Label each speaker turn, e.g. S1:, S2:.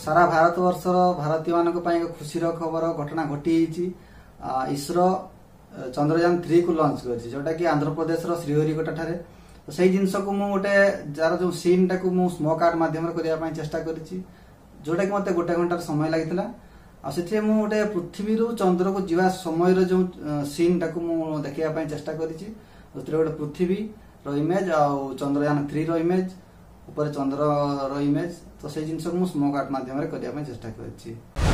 S1: सारा भारत वर्षर भारतीय मानक एक खुशीर खबर घटना घटी इसरो चंद्रयान 3 को लॉन्च कर जोटा कि आंध्र प्रदेश श्रीहरिकोटा ठारे तो सही जिनस को मु गोटे जार जो सीन टाक स्मोक आर्ट मध्यम करने चेष्टा करी जोटा कि मत गोटे घंटार समय लगी से गोटे पृथ्वी चंद्र को जीवा समय जो सीन टाक देखा चेष्टा करी गोटे पृथ्वी इमेज आउ चंद्रयान 3 इमेज ऊपर चंद्र इमेज तो से जिनस को स्मोक आर्ट मध्यम करने चेष्टा करी।